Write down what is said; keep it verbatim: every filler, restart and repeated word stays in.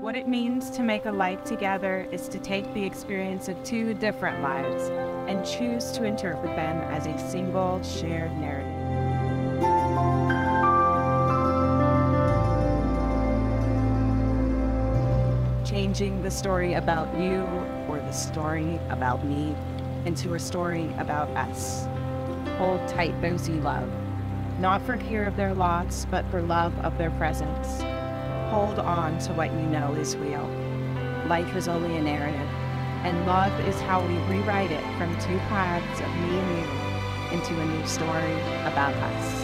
What it means to make a life together is to take the experience of two different lives and choose to interpret them as a single shared narrative. Changing the story about you or the story about me into a story about us. Hold tight those you love, not for fear of their loss, but for love of their presence. Hold on to what you know is real. Life is only a narrative, and love is how we rewrite it from two paths of me and you into a new story about us.